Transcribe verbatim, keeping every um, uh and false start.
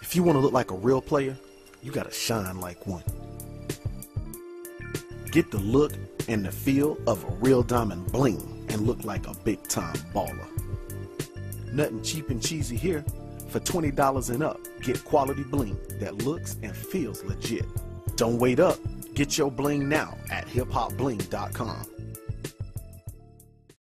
If you want to look like a real player, you gotta shine like one. Get the look and the feel of a real diamond bling and look like a big time baller. Nothing cheap and cheesy here. For twenty dollars and up, get quality bling that looks and feels legit. Don't wait up. Get your bling now at hip hop bling dot com.